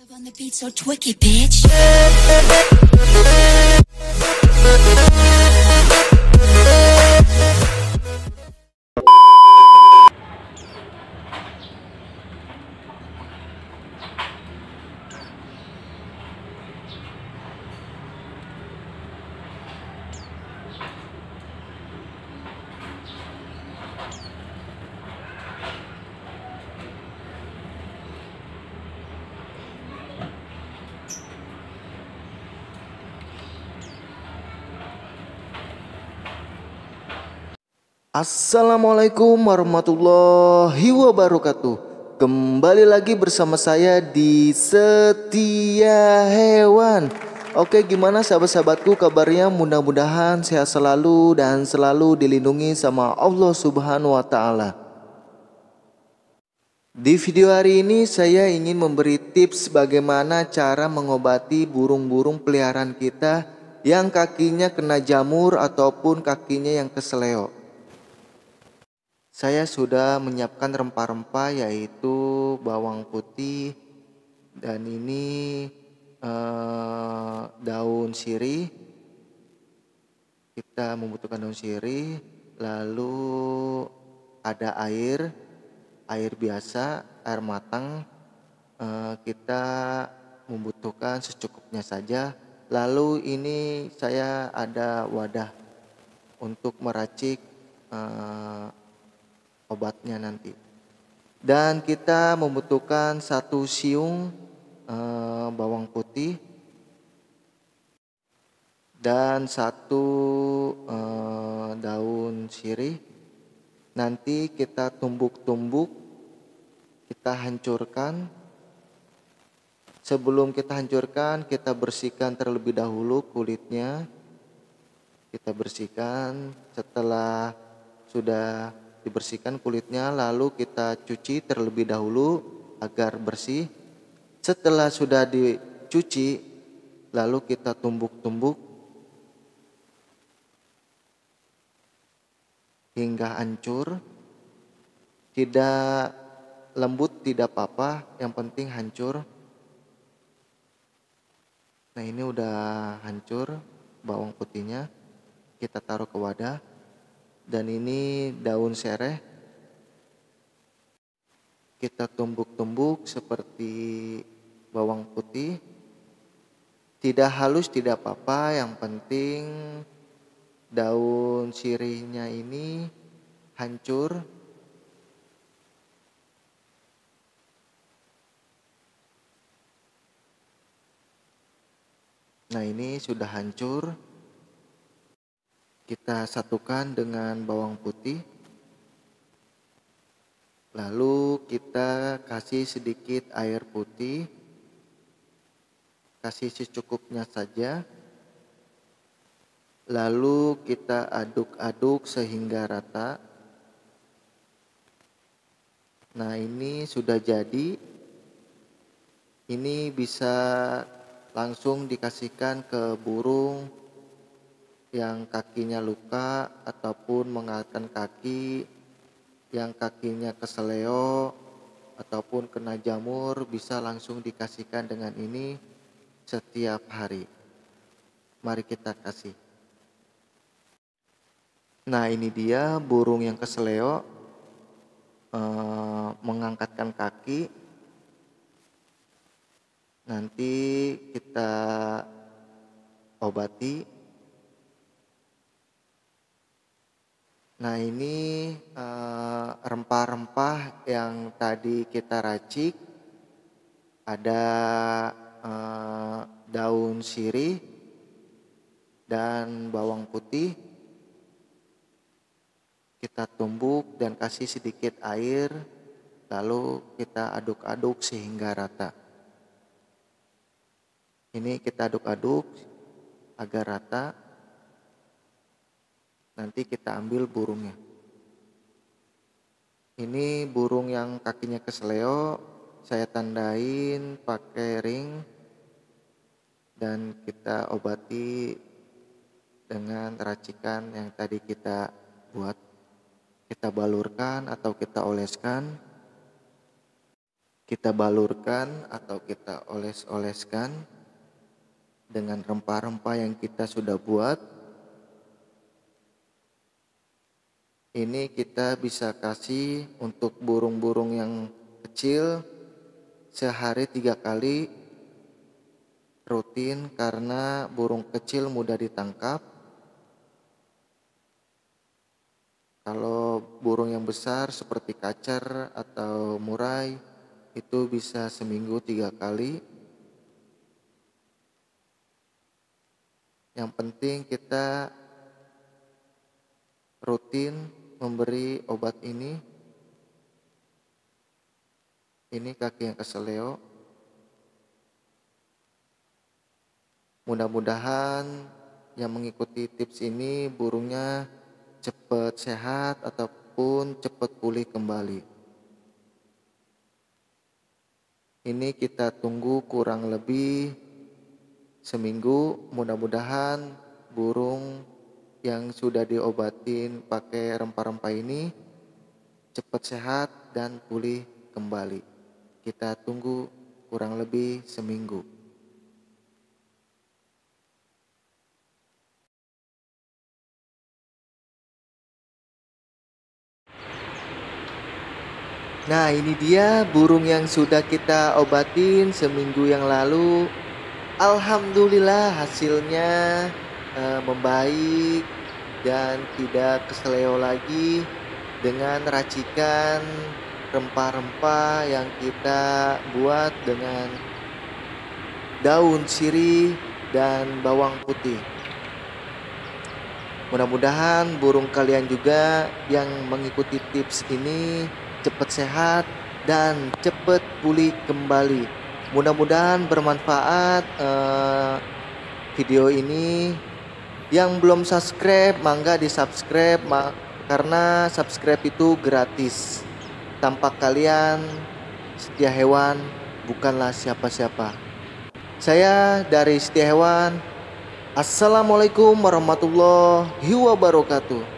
On the beat so twicky, bitch. Assalamualaikum warahmatullahi wabarakatuh. Kembali lagi bersama saya di Setia Hewan. Oke, gimana sahabat-sahabatku kabarnya? Mudah-mudahan sehat selalu dan selalu dilindungi sama Allah Subhanahu wa Ta'ala. Di video hari ini saya ingin memberi tips bagaimana cara mengobati burung-burung peliharaan kita yang kakinya kena jamur ataupun kakinya yang keseleo. Saya sudah menyiapkan rempah-rempah yaitu bawang putih dan ini daun sirih. Kita membutuhkan daun sirih, lalu ada air biasa, air matang. Kita membutuhkan secukupnya saja. Lalu ini saya ada wadah untuk meracik obatnya nanti. Dan kita membutuhkan 1 siung bawang putih dan 1 daun sirih. Nanti kita tumbuk-tumbuk, kita hancurkan. Sebelum kita hancurkan, kita bersihkan terlebih dahulu kulitnya. Kita bersihkan. Setelah sudah dibersihkan kulitnya, lalu kita cuci terlebih dahulu agar bersih. Setelah sudah dicuci, lalu kita tumbuk-tumbuk hingga hancur. Tidak lembut tidak apa-apa, yang penting hancur. Nah, ini udah hancur bawang putihnya. Kita taruh ke wadah. Dan ini daun sereh. Kita tumbuk-tumbuk seperti bawang putih. Tidak halus tidak apa-apa, yang penting daun sirihnya ini hancur. Nah, ini sudah hancur. Kita satukan dengan bawang putih. Lalu kita kasih sedikit air putih. Kasih secukupnya saja. Lalu kita aduk-aduk sehingga rata. Nah, ini sudah jadi. Ini bisa langsung dikasihkan ke burung yang kakinya luka ataupun mengalahkan kaki, yang kakinya keseleo ataupun kena jamur, bisa langsung dikasihkan dengan ini setiap hari. Mari kita kasih. Nah, ini dia burung yang keseleo mengangkatkan kaki. Nanti kita obati. Nah, ini rempah-rempah yang tadi kita racik. Ada daun sirih dan bawang putih. Kita tumbuk dan kasih sedikit air. Lalu kita aduk-aduk sehingga rata. Ini kita aduk-aduk agar rata. Nanti kita ambil burungnya. Ini burung yang kakinya keseleo, saya tandain pakai ring dan kita obati dengan racikan yang tadi kita buat. Kita balurkan atau kita oleskan. kita balurkan atau kita oles-oleskan dengan rempah-rempah yang kita sudah buat. Ini kita bisa kasih untuk burung-burung yang kecil sehari 3 kali rutin, karena burung kecil mudah ditangkap. Kalau burung yang besar seperti kacer atau murai itu bisa seminggu 3 kali. Yang penting kita rutin memberi obat ini. Ini kaki yang keseleo. Mudah-mudahan yang mengikuti tips ini burungnya cepat sehat ataupun cepat pulih kembali. Ini kita tunggu kurang lebih seminggu. Mudah-mudahan burung yang sudah diobatin pakai rempah-rempah ini cepat sehat dan pulih kembali. Kita tunggu kurang lebih seminggu. Nah, ini dia burung yang sudah kita obatin seminggu yang lalu. Alhamdulillah hasilnya membaik dan tidak keseleo lagi dengan racikan rempah-rempah yang kita buat dengan daun sirih dan bawang putih. Mudah-mudahan burung kalian juga yang mengikuti tips ini cepat sehat dan cepat pulih kembali. Mudah-mudahan bermanfaat video ini. Yang belum subscribe, mangga di subscribe, karena subscribe itu gratis. Tanpa kalian, Setia Hewan bukanlah siapa-siapa. Saya dari Setia Hewan. Assalamualaikum warahmatullahi wabarakatuh.